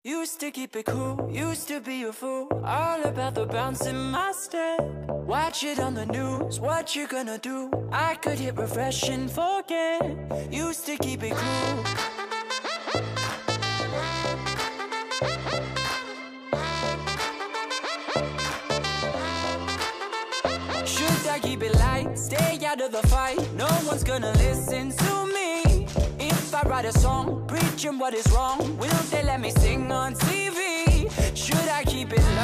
Used to keep it cool, used to be a fool, all about the bounce in my step. Watch it on the news, what you gonna do? I could hit refresh and forget. Used to keep it cool. Should I keep it light, stay out of the fight? No one's gonna listen to me. If I write a song, preaching what is wrong, will they let me sing on TV? Should I keep it